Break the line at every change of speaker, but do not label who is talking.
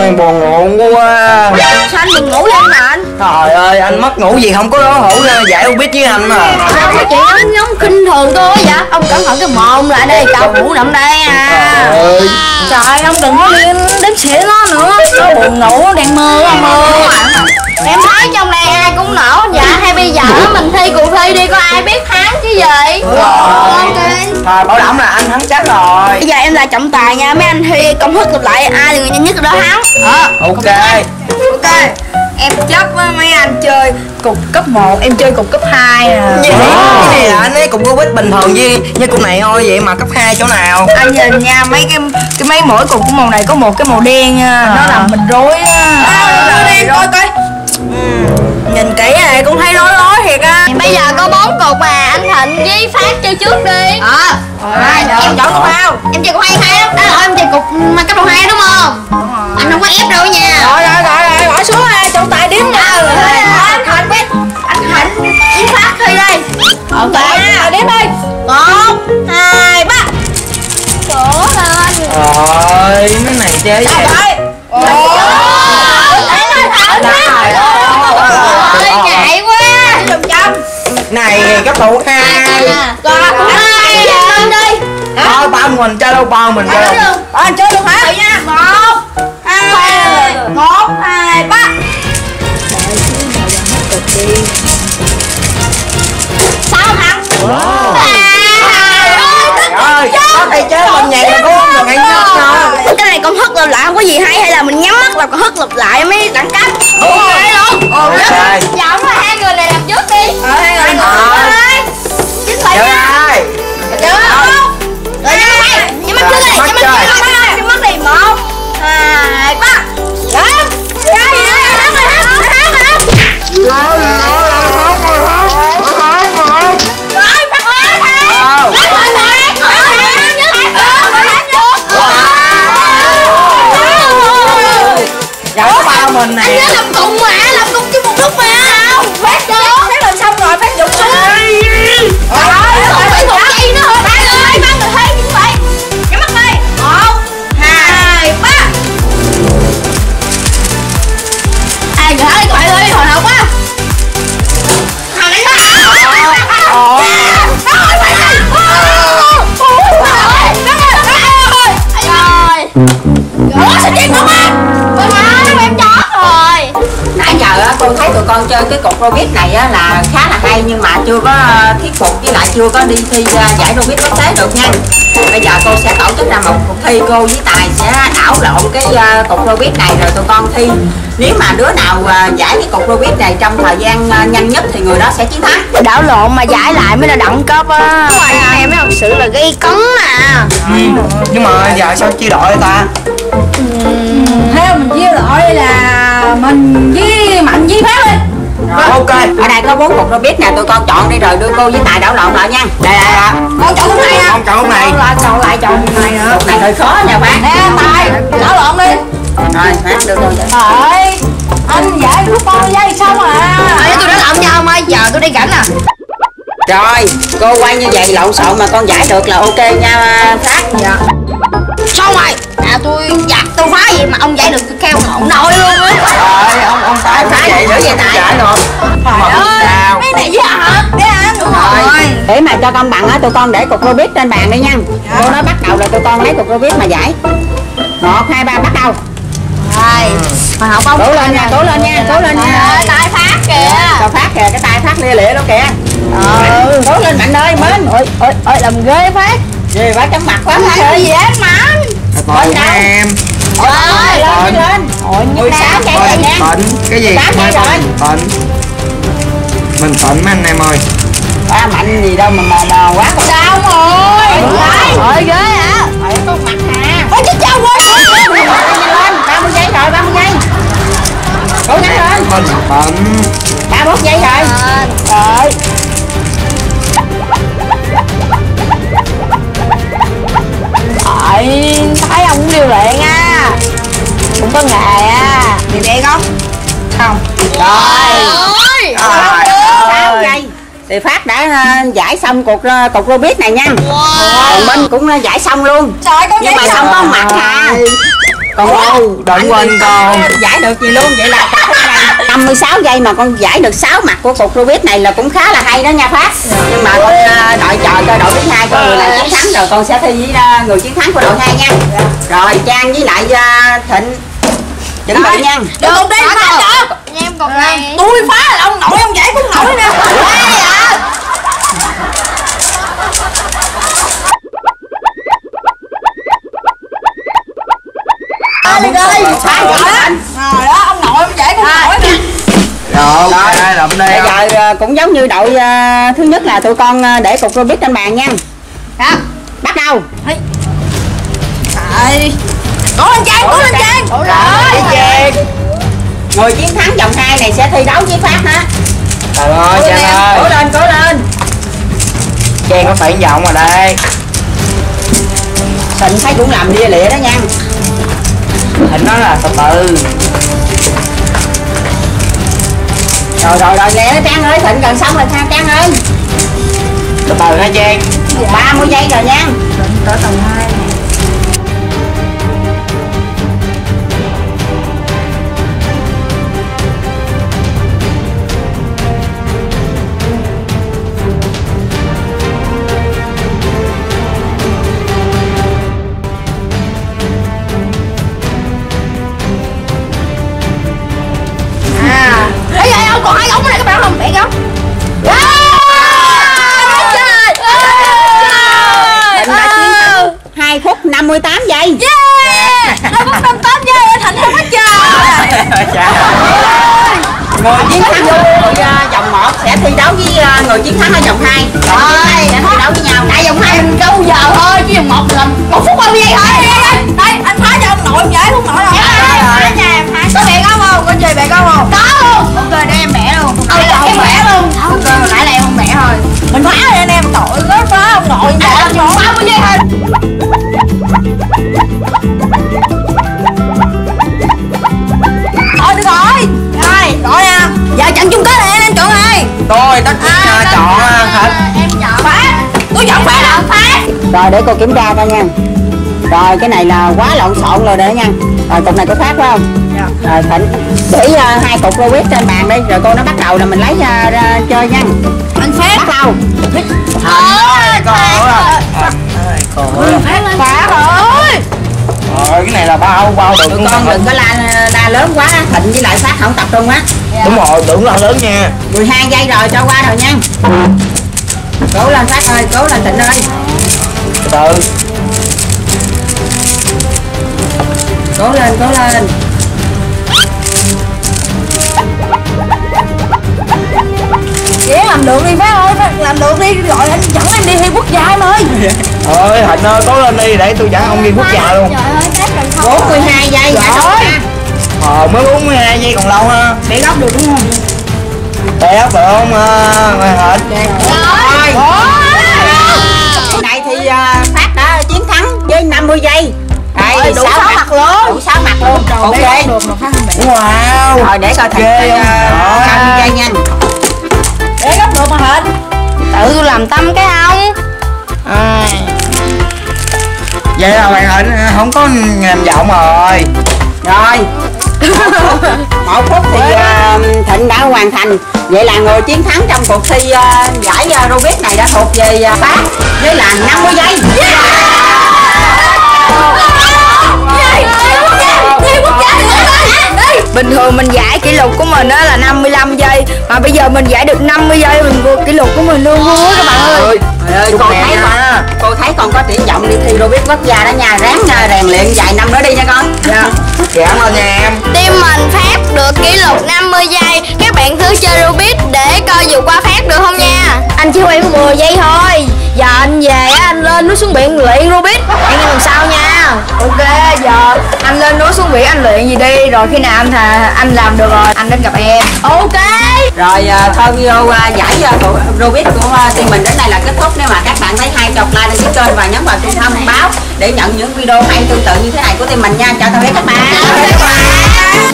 ơi, buồn ngủ quá.
Sao anh buồn ngủ vậy anh?
Trời ơi, anh mất ngủ gì không có đó hổ giải không biết với anh mà.
Sao cái chuyện giống kinh thường thôi vậy? Ông cẩn thận cái mồm lại đây, tao ngủ nằm đây à. Trời, ông đừng có đếm xỉa nó nữa. Nó buồn ngủ, nó đang mơ mơ. Em thấy trong đây ai cũng nổ. Dạ hay bây giờ mình thi cuộc thi đi, có ai biết thắng chứ gì.
Thôi bảo đảm là anh thắng chắc rồi.
Bây giờ em là trọng tài nha, mấy anh thi công thức lặp lại ai là người nhanh nhất đó thắng.
Ok.
Ok. Em chấp với mấy anh chơi cục cấp 1, em chơi cục cấp 2 à.
Cái này là anh ấy cục Rubik bình thường như cục này thôi, vậy mà cấp 2 chỗ nào?
Anh nhìn nha, mấy mỗi cục của màu này có một cái màu đen nha, nó làm mình rối á. Coi coi. Nhìn kỹ này cũng thấy rối thiệt á. Bây giờ có 4 cục mà anh Thịnh với Phát chơi trước đi. Em chọn cục nào? Em chơi cục 2 lắm. Em chơi cục mà cấp 2 đúng không? Anh không có ép đâu nha. Rồi bỏ xuống đi, trọng tài đếm nha. Anh Thịnh với Phát thi đây. Ok, đếm đi. 1, 2, 3. Đổ lên.
Rồi, cái này chơi gì?
Ngại quá.
Này cấp độ 2.
Còn 2 lên đi.
Thôi ba mình chơi đâu, ba mình chơi đâu.
Anh chơi luôn hả? Nha. 1, 2, 3. Sao thắng?
Ơi, có tay chơi mình nhạc là cũng không được hay nhất đâu.
Cái này công thức lặp lại không có gì hay là mình nhắm mắt là công thức lặp lại mới đẳng cấp. Ok luôn.
Ok.
Giọng là hai người này làm trước đi. Hai người này. Chính xác nha. Được không? Rồi nhắm mắt trước đi. Nhắm mắt đi. 1, 2, 3.
Dạ ba mình này.
Anh nhớ làm cùng mà, làm cùng chứ một lúc mà. Phát được. Phát làm xong rồi, phát dụng xuống. Phải một giây nữa thôi. Ba người thấy như vậy. Nhắm mắt đi. 1, 2, 3. Ai người thấy các bạn ơi, hồi hộp quá. Thằng này nó. Sao chết nữa ba? Em chó rồi.
Nãy giờ á cô thấy tụi con chơi cái cục Rubik này á là khá là hay nhưng mà chưa có thuyết phục, với lại chưa có đi thi giải Rubik quốc tế được nha. Bây giờ cô sẽ tổ chức ra một cuộc thi, cô với Tài sẽ đảo lộn cái cục Rubik này rồi tụi con thi. Nếu mà đứa nào giải cái cục Rubik này trong thời gian nhanh nhất thì người đó sẽ chiến thắng.
Đảo lộn mà giải lại mới là đẳng cấp á. Em mới thật sự là gây cấn mà.
Nhưng mà giờ sao chia đội ta?
Theo mình chia đội là mình với Mạnh với Phát đi.
Rồi, ok.
Ở đây có 4 cục Rubik nè, tụi con chọn đi rồi đưa cô với Tài đảo lộn lại nha.
Đây.
Con chọn cái này à?
Con chọn cái này.
Chọn lại chọn cái này nữa.
Cục này hơi khó nha Phát.
Nè Tài, đảo lộn đi.
Rồi Phát đưa cô vậy.
Trời, anh giải lúc con dây xong à.
Tôi đã lộn nhau mà giờ tôi đi cảnh à.
Rồi cô quay như vậy lộn xộn mà con giải được là ok nha Phát.
Dạ. Sao mày? Tôi phá gì mà ông giải được tôi kêu lộn nồi luôn á.
Trời, ông Tài phá vậy nữa vậy Tài rồi. Mà sao?
Mấy này với hả? Để ăn. Đúng rồi.
Để mà cho công bằng á, tụi con để cục Rubik trên bàn đi nha. Cô nói bắt đầu rồi tụi con lấy cục Rubik mà giải. 1, 2, 3 bắt đầu.
Rồi. Mà học không?
Cố lên nha, cố lên nha, cố lên nha.
Tay Phát kìa.
Cho Phát kìa, cái tay Phát lia lịa đó kìa. Cố lên Mạnh ơi, mến.
Ôi làm ghê Phát.
Gì quá chấm mặt quá Phát
Cái
ơi.
gì đấy mà anh?
Thôi em.
Lên lên. Ôi như 6 giây rồi nha.
Tịnh. Cái gì?
8 giây rồi.
Tịnh. Mình tịnh mấy anh em ơi.
Mạnh gì đâu mà mò quá.
Sao rồi? Ôi ghê hả?
Con mặt hà.
Ôi chết chào quên.
Lên 30 giây rồi, 30 giây. Cố gắng lên.
Mình tịnh.
31 giây rồi. Rồi.
Thấy ông cũng điêu luyện á. Cũng có nghề á. Điêu luyện không? Không.
Rồi.
Trời ơi.
6 giây. Thì Phát đã giải xong cục Rubik này nha. Còn Minh cũng giải xong luôn.
Trời con
nhưng mà không có mặt hà.
Con đừng quên con.
Giải được gì luôn, vậy là 56 giây mà con giải được 6 mặt của cục Rubik này là cũng khá là hay đó nha Phát. Nhưng mà con đợi chờ coi đội thứ hai có người nào chiến thắng rồi con sẽ thi với người chiến thắng của đội 2 nha. Rồi Trang với lại Thịnh chuẩn bị nha.
Được không đi phá cho em còn này. Tôi phá là ông nội ông giải cũng nổi nè. Đi ơi, phá rồi đó, ông nội ông giải cũng nổi nè.
Rồi, làm đi.
Bây giờ cũng giống như đội thứ nhất là tụi con để cục Rubik trên bàn nha.
Đó.
Bắt đầu.
Rồi. Cố lên Trang, cố lên Trang.
Rồi. Người chiến thắng vòng 2 này sẽ thi đấu với Phát hả?
Trời ơi, Trang ơi.
Cố lên, cố lên.
Trang có phản vọng rồi đây.
Thịnh thấy cũng làm lia lịa đó nha.
Thịnh nói là từ từ.
Rồi lẹ đó Trang ơi, Thịnh gần xong rồi ha Trang ơi.
Từ từ ha Trang.
30 giây rồi nha.
Tới tầng 2 nè. Bây giờ ông còn 2 ống này các bạn không? Bẻ không?
Thịnh đã chiến 2 phút 58 giây.
Yeah! 2 phút 58 giây Thịnh không có chờ.
Người chiến thắng vòng 1 sẽ thi đấu với người chiến thắng ở vòng 2. Rồi, sẽ thi đấu với nhau.
Tại vòng 2 mình câu giờ thôi, chứ vòng 1 là 1 phút 30 giây thôi. Đây, anh phá cho ông nội em giải không nổi rồi. Có bẻ không không? Có chơi bẻ không không? Có luôn. Ok, để em bẻ luôn. Em bẻ luôn. Ok, hồi nãy là em không bẻ thôi. Mình phá rồi anh em, tội nó phá ông nội. Anh 30 giây thôi. Thôi được rồi. Rồi, gọi nè. Giờ trận chung kết này em chọn ai?
Tôi tất nhiên chọn Thịnh.
Em chọn Phát. Tôi chọn Phát là Phát.
Rồi để cô kiểm tra coi nha. Rồi cái này là quá lộn xộn rồi đấy nha. Rồi cục này có Phát phải không? Dạ. Rồi Thịnh để 2 cục Rubik trên bàn đi. Rồi cô nó bắt đầu là mình lấy ra chơi nha.
Anh Phát.
Bắt đầu.
Phát rồi.
Rồi cái này là bao được.
Tụi con đừng có la lớn quá. Thịnh với lại Phát không tập trung á.
Đúng rồi, đừng la lớn nha.
12 giây rồi cho qua rồi nha. Cố lên Phát ơi, cố lên Thịnh ơi.
Từ từ.
Cố lên, cố lên.
Dễ làm được đi Phát ơi, làm được đi, gọi anh dẫn em đi thi quốc gia em ơi.
Ơi Thịnh ơi, cố lên đi để tôi dẫn ông đi quốc gia luôn.
Trời ơi, Phát cần không.
42 giây hả?
Mới 42 giây còn lâu ha.
Để góc được đúng không?
Để ốc được không Thịnh?
Rồi. Cái này thì Phát đã chiến thắng với 50 giây. Đây,
đủ 6 mặt luôn.
Đủ 6 mặt luôn. Ok.
Wow.
Rồi để coi Thịnh
Ghê không?
30 giây nha.
Để gấp được mà Thịnh. Tự tôi làm tâm cái ông.
Vậy là bạn Thịnh không có ngàn vọng rồi.
Rồi. 1 phút thì Thịnh đã hoàn thành. Vậy là người chiến thắng trong cuộc thi giải Rubik này đã thuộc về Phát với là 50 giây.
Bình thường mình giải kỷ lục của mình đó là 55 giây, mà bây giờ mình giải được 50 giây mình vượt kỷ lục của mình luôn vui các bạn ơi.
Trời ơi, cô thấy con có triển vọng đi thi Rubik quốc gia đó nha, ráng rèn luyện vài năm nữa đi nha con.
Dạ. Cảm ơn nha em.
Team mình Phát được kỷ lục 50 giây, các bạn thử chơi Rubik để coi vượt qua Phát được không nha. Anh chỉ quen có 10 giây thôi. Giờ anh về anh lên núi xuống biển luyện Rubik, hẹn lần sau nha. Ok, giờ anh lên núi xuống biển anh luyện gì đi, rồi khi nào anh làm được rồi anh đến gặp em. Ok.
Rồi thôi video giải Rubik của team mình đến đây là kết thúc. Nếu mà các bạn thấy hay cho like đăng ký kênh và nhấn vào chuông thông báo để nhận những video hay tương tự như thế này của team mình nha. Chào tạm biệt các bạn.